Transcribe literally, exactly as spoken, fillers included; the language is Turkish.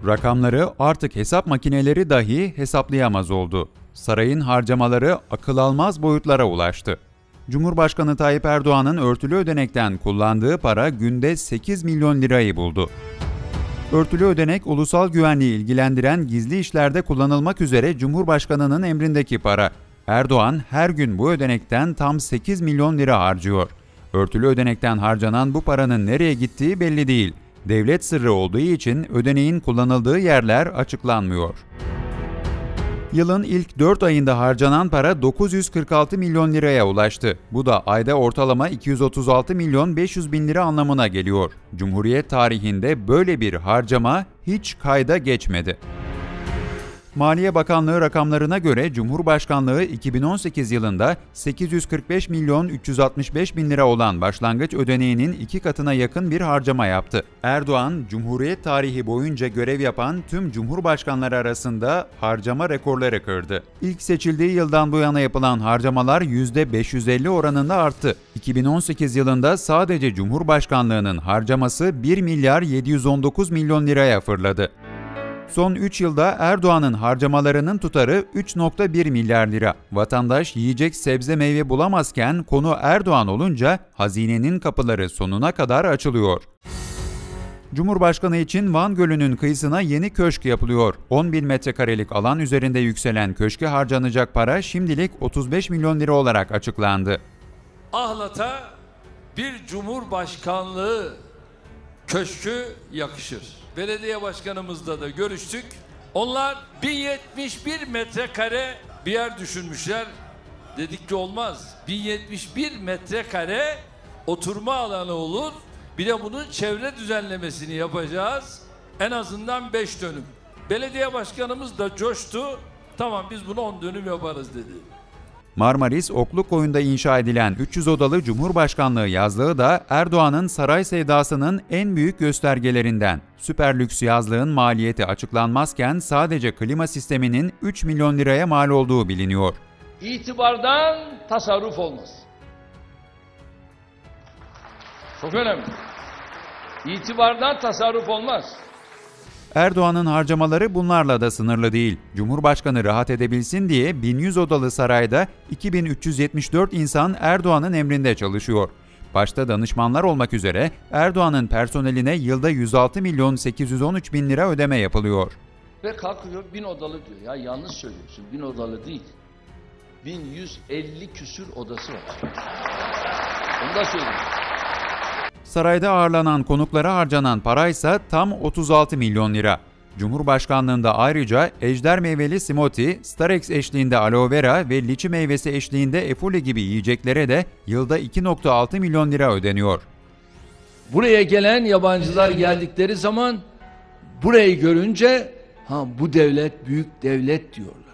Rakamları artık hesap makineleri dahi hesaplayamaz oldu. Sarayın harcamaları akıl almaz boyutlara ulaştı. Cumhurbaşkanı Tayyip Erdoğan'ın örtülü ödenekten kullandığı para günde sekiz milyon lirayı buldu. Örtülü ödenek, ulusal güvenliği ilgilendiren gizli işlerde kullanılmak üzere Cumhurbaşkanı'nın emrindeki para. Erdoğan her gün bu ödenekten tam sekiz milyon lira harcıyor. Örtülü ödenekten harcanan bu paranın nereye gittiği belli değil. Devlet sırrı olduğu için ödeneğin kullanıldığı yerler açıklanmıyor. Yılın ilk dört ayında harcanan para dokuz yüz kırk altı milyon liraya ulaştı. Bu da ayda ortalama iki yüz otuz altı milyon beş yüz bin lira anlamına geliyor. Cumhuriyet tarihinde böyle bir harcama hiç kayda geçmedi. Maliye Bakanlığı rakamlarına göre Cumhurbaşkanlığı iki bin on sekiz yılında sekiz yüz kırk beş milyon üç yüz altmış beş bin lira olan başlangıç ödeneğinin iki katına yakın bir harcama yaptı. Erdoğan, Cumhuriyet tarihi boyunca görev yapan tüm cumhurbaşkanları arasında harcama rekorları kırdı. İlk seçildiği yıldan bu yana yapılan harcamalar yüzde beş yüz elli oranında arttı. iki bin on sekiz yılında sadece Cumhurbaşkanlığının harcaması bir milyar yedi yüz on dokuz milyon liraya fırladı. Son üç yılda Erdoğan'ın harcamalarının tutarı üç virgül bir milyar lira. Vatandaş yiyecek sebze meyve bulamazken konu Erdoğan olunca hazinenin kapıları sonuna kadar açılıyor. Cumhurbaşkanı için Van Gölü'nün kıyısına yeni köşk yapılıyor. on bin metrekarelik alan üzerinde yükselen köşke harcanacak para şimdilik otuz beş milyon lira olarak açıklandı. Ahlat'a bir cumhurbaşkanlığı köşkü yakışır. Belediye başkanımızla da görüştük. Onlar bin yetmiş bir metrekare bir yer düşünmüşler. Dedik ki olmaz. bin yetmiş bir metrekare oturma alanı olur. Bir de bunun çevre düzenlemesini yapacağız. En azından beş dönüm. Belediye başkanımız da coştu. Tamam biz bunu on dönüm yaparız dedi. Marmaris Oklukkoyun'da inşa edilen üç yüz odalı Cumhurbaşkanlığı yazlığı da Erdoğan'ın saray sevdasının en büyük göstergelerinden. Süper lüks yazlığın maliyeti açıklanmazken sadece klima sisteminin üç milyon liraya mal olduğu biliniyor. İtibardan tasarruf olmaz. Çok önemli. İtibardan tasarruf olmaz. Erdoğan'ın harcamaları bunlarla da sınırlı değil. Cumhurbaşkanı rahat edebilsin diye bin yüz odalı sarayda iki bin üç yüz yetmiş dört insan Erdoğan'ın emrinde çalışıyor. Başta danışmanlar olmak üzere Erdoğan'ın personeline yılda yüz altı milyon sekiz yüz on üç bin lira ödeme yapılıyor. Ve kalkıyor bin odalı diyor. Ya yanlış söylüyorsun, bin odalı değil. bin yüz elli küsür odası var. Onu da söyleyeyim. Sarayda ağırlanan konuklara harcanan paraysa tam otuz altı milyon lira. Cumhurbaşkanlığında ayrıca ejder meyveli smoothie, Starex eşliğinde aloe vera ve liçi meyvesi eşliğinde efoli gibi yiyeceklere de yılda iki virgül altı milyon lira ödeniyor. Buraya gelen yabancılar geldikleri zaman burayı görünce ha bu devlet büyük devlet diyorlar.